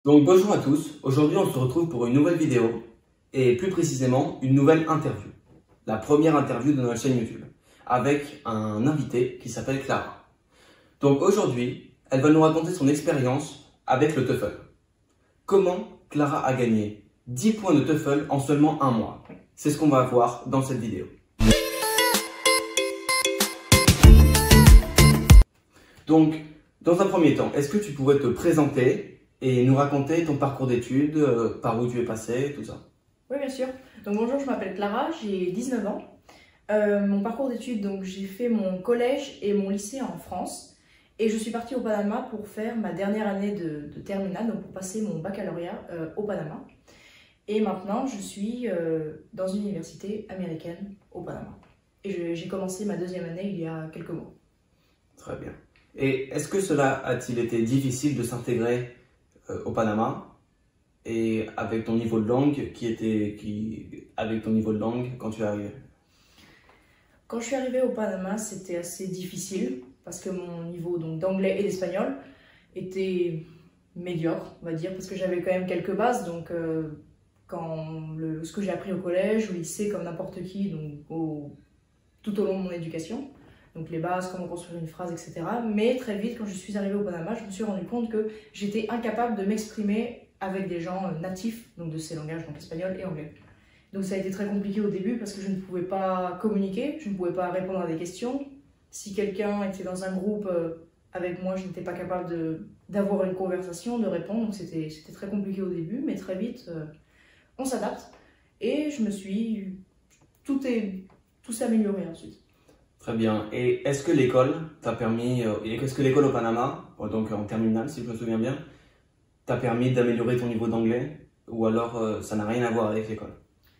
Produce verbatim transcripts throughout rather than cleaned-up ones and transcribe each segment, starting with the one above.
Donc bonjour à tous, aujourd'hui on se retrouve pour une nouvelle vidéo et plus précisément une nouvelle interview. La première interview de notre chaîne YouTube avec un invité qui s'appelle Clara. Donc aujourd'hui, elle va nous raconter son expérience avec le TOEFL. Comment Clara a gagné dix points de TOEFL en seulement un mois. C'est ce qu'on va voir dans cette vidéo. Donc, dans un premier temps, est-ce que tu pourrais te présenter et nous raconter ton parcours d'études, euh, par où tu es passé, tout ça? Oui, bien sûr. Donc bonjour, je m'appelle Clara, j'ai dix-neuf ans. Euh, mon parcours d'études, donc j'ai fait mon collège et mon lycée en France. Et je suis partie au Panama pour faire ma dernière année de, de terminale, donc pour passer mon baccalauréat euh, au Panama. Et maintenant, je suis euh, dans une université américaine au Panama. Et j'ai commencé ma deuxième année il y a quelques mois. Très bien. Et est-ce que cela a-t-il été difficile de s'intégrer euh, au Panama et avec ton niveau de langue qui était qui avec ton niveau de langue quand tu es arrivé? Quand je suis arrivée au Panama, c'était assez difficile parce que mon niveau donc d'anglais et d'espagnol était médiocre, on va dire, parce que j'avais quand même quelques bases. Donc euh, quand le, ce que j'ai appris au collège, au lycée, comme n'importe qui, donc au, tout au long de mon éducation. Donc les bases, comment construire une phrase, et cetera. Mais très vite, quand je suis arrivée au Panama, je me suis rendu compte que j'étais incapable de m'exprimer avec des gens natifs, donc de ces langages, donc espagnol et anglais. Donc ça a été très compliqué au début parce que je ne pouvais pas communiquer, je ne pouvais pas répondre à des questions. Si quelqu'un était dans un groupe avec moi, je n'étais pas capable d'avoir une conversation, de répondre. Donc c'était très compliqué au début, mais très vite, euh, on s'adapte. Et je me suis... Tout est... Tout s'est amélioré ensuite. Très bien. Et est-ce que l'école t'a permis, euh, est-ce que l'école au Panama, donc en terminale si je me souviens bien, t'a permis d'améliorer ton niveau d'anglais ou alors euh, ça n'a rien à voir avec l'école?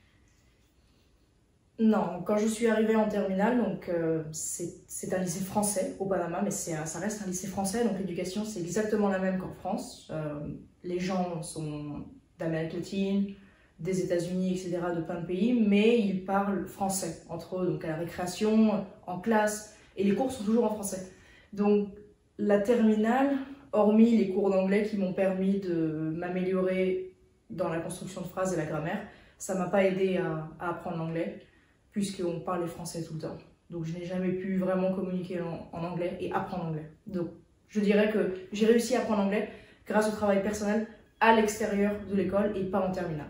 Non, quand je suis arrivée en terminale, donc euh, c'est un lycée français au Panama, mais ça reste un lycée français, donc l'éducation c'est exactement la même qu'en France. Euh, les gens sont d'Amérique latine, des États-Unis, et cetera, de plein de pays, mais ils parlent français entre eux, donc à la récréation, en classe, et les cours sont toujours en français. Donc la terminale, hormis les cours d'anglais qui m'ont permis de m'améliorer dans la construction de phrases et la grammaire, ça m'a pas aidé à, à apprendre l'anglais, puisqu'on parlait français tout le temps. Donc je n'ai jamais pu vraiment communiquer en, en anglais et apprendre l'anglais. Donc je dirais que j'ai réussi à apprendre l'anglais grâce au travail personnel à l'extérieur de l'école et pas en terminale.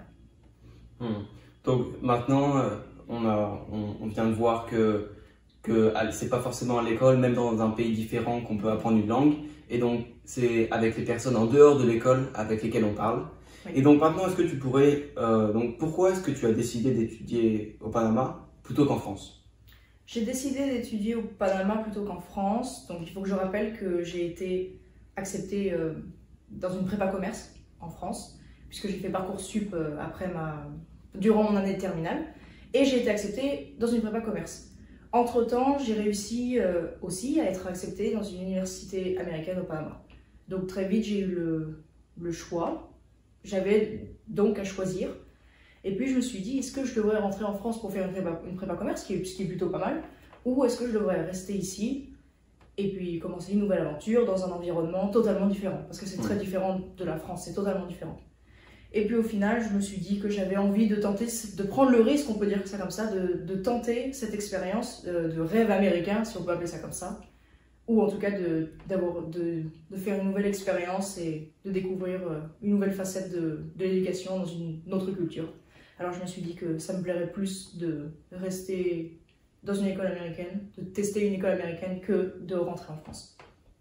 Hmm. Donc maintenant, euh, on, a, on, on vient de voir que, que c'est pas forcément à l'école, même dans un pays différent, qu'on peut apprendre une langue. Et donc, c'est avec les personnes en dehors de l'école avec lesquelles on parle. Oui. Et donc maintenant, est-ce que tu pourrais... Euh, donc pourquoi est-ce que tu as décidé d'étudier au Panama plutôt qu'en France? J'ai décidé d'étudier au Panama plutôt qu'en France. Donc il faut que je rappelle que j'ai été acceptée euh, dans une prépa commerce en France, puisque j'ai fait Parcoursup euh, après ma... durant mon année de terminale, et j'ai été acceptée dans une prépa commerce. Entre-temps, j'ai réussi euh, aussi à être acceptée dans une université américaine au Panama. Donc très vite, j'ai eu le, le choix. J'avais donc à choisir. Et puis je me suis dit, est-ce que je devrais rentrer en France pour faire une prépa, une prépa commerce, ce qui, est, ce qui est plutôt pas mal, ou est-ce que je devrais rester ici et puis commencer une nouvelle aventure dans un environnement totalement différent, parce que c'est très différent de la France, c'est totalement différent. Et puis au final, je me suis dit que j'avais envie de tenter, de prendre le risque, on peut dire ça comme ça, de, de tenter cette expérience de, de rêve américain, si on peut appeler ça comme ça, ou en tout cas de, de, de faire une nouvelle expérience et de découvrir une nouvelle facette de, de l'éducation dans une autre culture. Alors je me suis dit que ça me plairait plus de rester dans une école américaine, de tester une école américaine que de rentrer en France.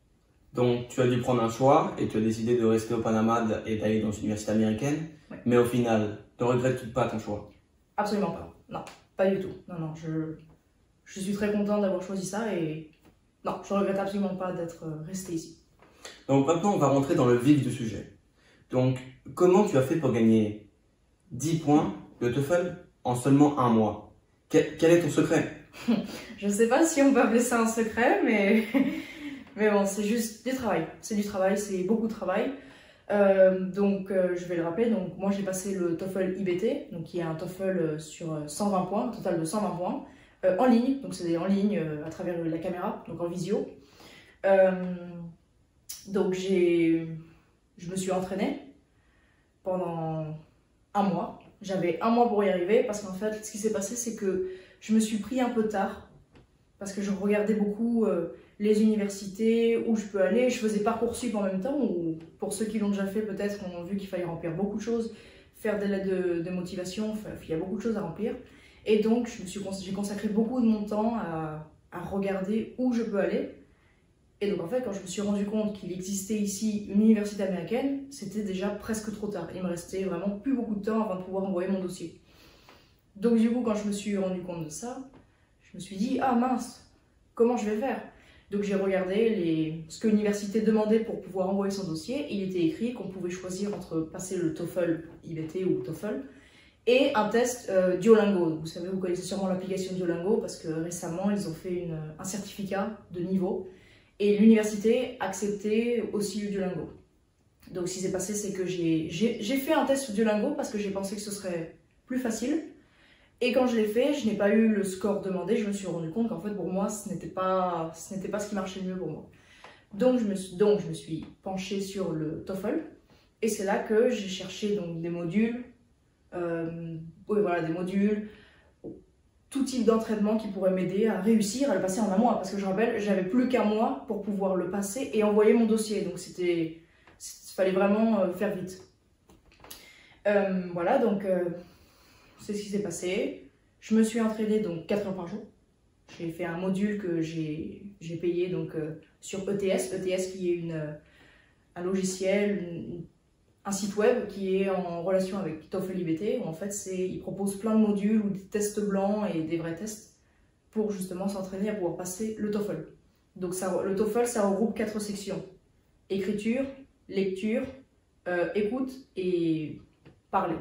Donc tu as dû prendre un choix et tu as décidé de rester au Panama et d'aller dans une université américaine, oui. Mais au final, ne regrettes-tu pas ton choix? Absolument pas, non, pas du tout. Non, non, je, je suis très contente d'avoir choisi ça et non, je ne regrette absolument pas d'être restée ici. Donc maintenant, on va rentrer dans le vif du sujet. Donc, comment tu as fait pour gagner dix points de TOEFL en seulement un mois? Quel, quel est ton secret? Je ne sais pas si on peut appeler ça un secret, mais... Mais bon, c'est juste du travail, c'est du travail, c'est beaucoup de travail. Euh, donc, euh, je vais le rappeler, donc moi j'ai passé le TOEFL I B T, donc qui est un TOEFL sur cent vingt points, un total de cent vingt points, euh, en ligne, donc c'est en ligne euh, à travers la caméra, donc en visio. Euh, donc j'ai, je me suis entraînée, pendant un mois. J'avais un mois pour y arriver parce qu'en fait, ce qui s'est passé, c'est que je me suis pris un peu tard parce que je regardais beaucoup euh, les universités, où je peux aller. Je faisais Parcoursup en même temps, ou pour ceux qui l'ont déjà fait, peut-être, on a vu qu'il fallait remplir beaucoup de choses, faire des lettres de, de motivation, enfin, il y a beaucoup de choses à remplir. Et donc, je me suis, j'ai consacré beaucoup de mon temps à, à regarder où je peux aller. Et donc, en fait, quand je me suis rendu compte qu'il existait ici une université américaine, c'était déjà presque trop tard. Il me restait vraiment plus beaucoup de temps avant de pouvoir envoyer mon dossier. Donc, du coup, quand je me suis rendu compte de ça, je me suis dit, ah mince, comment je vais faire? Donc, j'ai regardé les... ce que l'université demandait pour pouvoir envoyer son dossier. Il était écrit qu'on pouvait choisir entre passer le TOEFL I B T ou TOEFL et un test euh, Duolingo. Vous savez, vous connaissez sûrement l'application Duolingo parce que récemment, ils ont fait une, un certificat de niveau. Et l'université acceptait aussi le Duolingo. Donc ce qui s'est passé, c'est que j'ai fait un test Duolingo parce que j'ai pensé que ce serait plus facile. Et quand je l'ai fait, je n'ai pas eu le score demandé. Je me suis rendu compte qu'en fait, pour moi, ce n'était pas, ce n'était pas ce qui marchait le mieux pour moi. Donc je me suis, donc, je me suis penchée sur le TOEFL. Et c'est là que j'ai cherché donc, des modules. Euh, oui, voilà, des modules. Tout type d'entraînement qui pourrait m'aider à réussir à le passer en un mois. Parce que je rappelle, j'avais plus qu'un mois pour pouvoir le passer et envoyer mon dossier. Donc c'était, il fallait vraiment euh, faire vite. Euh, voilà, donc euh, c'est ce qui s'est passé. Je me suis entraînée donc quatre heures par jour. J'ai fait un module que j'ai payé donc, euh, sur E T S. E T S qui est une, un logiciel, une, un site web qui est en relation avec TOEFL I B T, où en fait il propose plein de modules ou des tests blancs et des vrais tests pour justement s'entraîner à pouvoir passer le TOEFL. Donc ça, le TOEFL, ça regroupe quatre sections: écriture, lecture, euh, écoute et parler.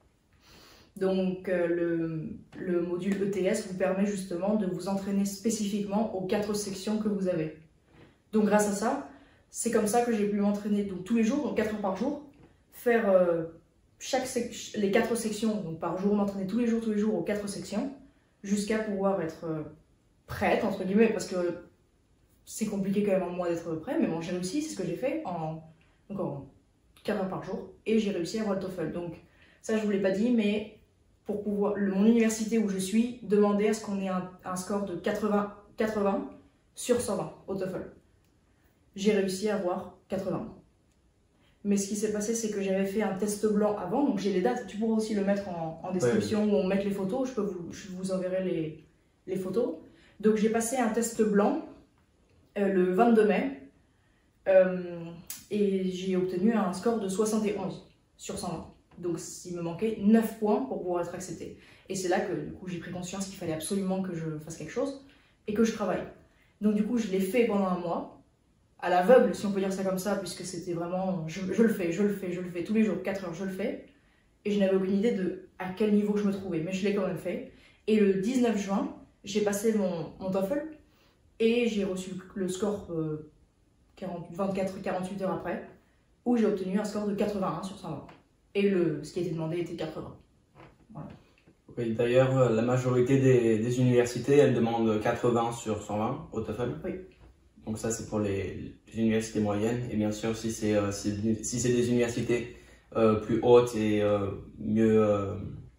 Donc euh, le, le module E T S vous permet justement de vous entraîner spécifiquement aux quatre sections que vous avez. Donc grâce à ça, c'est comme ça que j'ai pu m'entraîner donc tous les jours, donc quatre heures par jour, faire euh, chaque les quatre sections donc par jour, m'entraîner tous les jours, tous les jours aux quatre sections, jusqu'à pouvoir être euh, prête, entre guillemets, parce que c'est compliqué quand même en moi d'être prêt, mais bon, j'ai réussi, c'est ce que j'ai fait en, donc en quatre heures par jour, et j'ai réussi à avoir le TOEFL. Donc ça, je ne vous l'ai pas dit, mais pour pouvoir, le, mon université où je suis demandait à ce qu'on ait un, un score de quatre-vingts, quatre-vingts sur cent vingt au TOEFL. J'ai réussi à avoir quatre-vingts. Mais ce qui s'est passé, c'est que j'avais fait un test blanc avant, donc j'ai les dates. Tu pourras aussi le mettre en, en description, ouais, où on met les photos. Je, peux vous, je vous enverrai les, les photos. Donc j'ai passé un test blanc euh, le vingt-deux mai euh, et j'ai obtenu un score de soixante et onze sur cent vingt. Donc il me manquait neuf points pour pouvoir être accepté. Et c'est là que du coup j'ai pris conscience qu'il fallait absolument que je fasse quelque chose et que je travaille. Donc du coup je l'ai fait pendant un mois. À l'aveugle, si on peut dire ça comme ça, puisque c'était vraiment, je, je le fais, je le fais, je le fais, tous les jours, quatre heures, je le fais, et je n'avais aucune idée de à quel niveau je me trouvais, mais je l'ai quand même fait. Et le dix-neuf juin, j'ai passé mon, mon TOEFL, et j'ai reçu le score euh, vingt-quatre à quarante-huit heures après, où j'ai obtenu un score de quatre-vingt-un sur cent vingt. Et le, ce qui était demandé était quatre-vingts. Voilà. Oui, d'ailleurs, la majorité des, des universités, elles demandent quatre-vingts sur cent vingt au TOEFL. Oui. Donc ça, c'est pour les, les universités moyennes. Et bien sûr, si c'est euh, si, si c'est des universités euh, plus hautes et euh, mieux euh,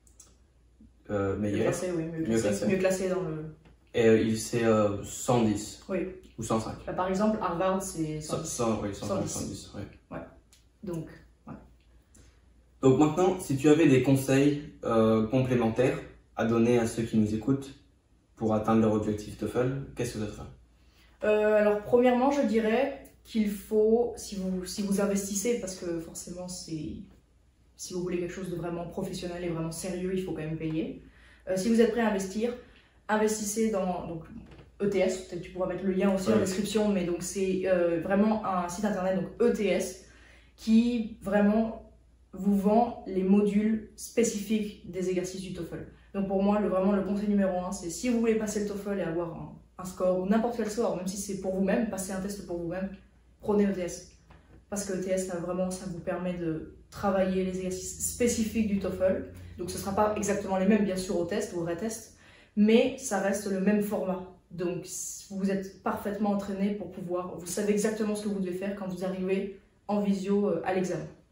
euh, meilleures, mieux classées, oui, mieux, mieux classées, mieux classées dans le... Et euh, c'est euh, cent dix, oui, ou cent cinq. Là, par exemple, Harvard, c'est cent dix. cent, oui, cent cinq, cent dix, oui. Ouais. Donc, ouais. Donc maintenant, si tu avais des conseils euh, complémentaires à donner à ceux qui nous écoutent pour atteindre leur objectif TOEFL, qu'est-ce que ça serait? Euh, alors, premièrement, je dirais qu'il faut, si vous, si vous investissez, parce que forcément, si vous voulez quelque chose de vraiment professionnel et vraiment sérieux, il faut quand même payer. Euh, si vous êtes prêt à investir, investissez dans donc, E T S, peut-être tu pourras mettre le lien aussi ouais. en description, mais donc c'est euh, vraiment un site internet, donc E T S, qui vraiment vous vend les modules spécifiques des exercices du TOEFL. Donc pour moi, le, vraiment le conseil numéro un, c'est si vous voulez passer le TOEFL et avoir un un score ou n'importe quel score, même si c'est pour vous-même, passer un test pour vous-même, prenez E T S. Parce que E T S, ça, vraiment, ça vous permet de travailler les exercices spécifiques du TOEFL. Donc ce ne sera pas exactement les mêmes, bien sûr, au test, au vrai test, mais ça reste le même format. Donc vous êtes parfaitement entraîné pour pouvoir, vous savez exactement ce que vous devez faire quand vous arrivez en visio à l'examen.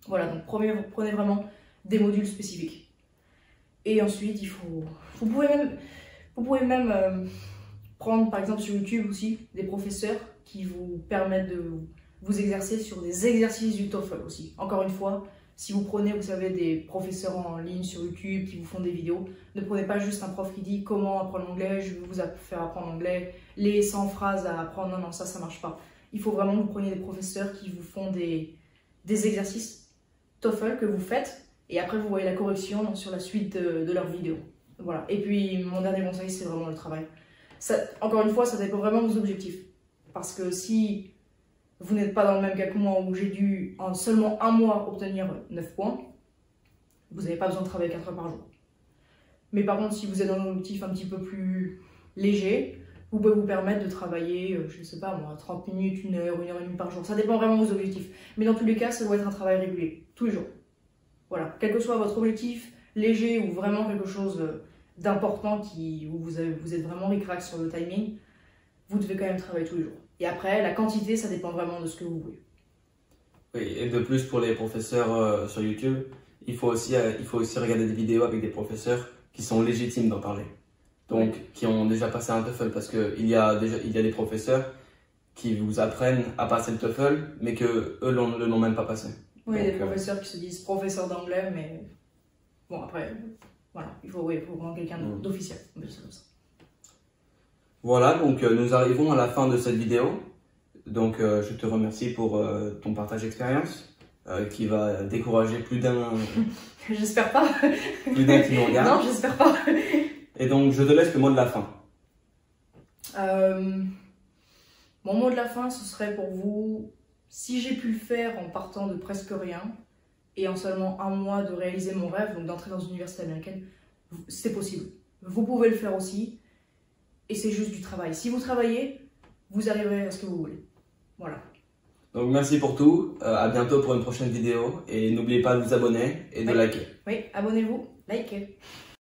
Voilà, donc prenez, prenez vraiment des modules spécifiques. Et ensuite, il faut, vous pouvez même, vous pouvez même euh, prendre par exemple sur YouTube aussi des professeurs qui vous permettent de vous exercer sur des exercices du TOEFL aussi. Encore une fois, si vous prenez, vous savez, des professeurs en ligne sur YouTube qui vous font des vidéos, ne prenez pas juste un prof qui dit comment apprendre l'anglais, je vais vous faire apprendre l'anglais, les cent phrases à apprendre, non, non, ça, ça marche pas. Il faut vraiment que vous preniez des professeurs qui vous font des, des exercices TOEFL que vous faites et après vous voyez la correction sur la suite de, de leurs vidéos. Voilà. Et puis, mon dernier conseil, c'est vraiment le travail. Ça, encore une fois, ça dépend vraiment de vos objectifs. Parce que si vous n'êtes pas dans le même cas que moi où j'ai dû en seulement un mois obtenir neuf points, vous n'avez pas besoin de travailler quatre heures par jour. Mais par contre, si vous êtes dans un objectif un petit peu plus léger, vous pouvez vous permettre de travailler, je ne sais pas moi, trente minutes, une heure, une heure et demie par jour. Ça dépend vraiment de vos objectifs. Mais dans tous les cas, ça doit être un travail régulier, tous les jours. Voilà, quel que soit votre objectif, léger ou vraiment quelque chose d'important qui, où vous, avez, vous êtes vraiment ric-rac sur le timing, vous devez quand même travailler tous les jours. Et après, la quantité, ça dépend vraiment de ce que vous voulez. Oui, et de plus pour les professeurs euh, sur YouTube, il faut, aussi, euh, il faut aussi regarder des vidéos avec des professeurs qui sont légitimes d'en parler. Donc, oui. Qui ont déjà passé un TOEFL, parce qu'il y, a déjà, il y a des professeurs qui vous apprennent à passer le TOEFL, mais qu'eux ne l'ont même pas passé. Oui, Donc, des professeurs euh... qui se disent professeurs d'anglais, mais bon, après, voilà, il faut, oui, il faut vraiment quelqu'un mmh. d'officiel. Voilà, donc euh, nous arrivons à la fin de cette vidéo. Donc, euh, je te remercie pour euh, ton partage d'expérience euh, qui va décourager plus d'un. J'espère pas. Plus d'un qui nous regarde. Non, j'espère pas. Et donc, je te laisse le mot de la fin. Euh, mon mot de la fin, ce serait pour vous, si j'ai pu le faire en partant de presque rien et en seulement un mois de réaliser mon rêve, donc d'entrer dans une université américaine, c'est possible. Vous pouvez le faire aussi. Et c'est juste du travail. Si vous travaillez, vous arriverez à ce que vous voulez. Voilà. Donc merci pour tout. Euh, à bientôt pour une prochaine vidéo. Et n'oubliez pas de vous abonner et de oui. liker. Oui, abonnez-vous, likez.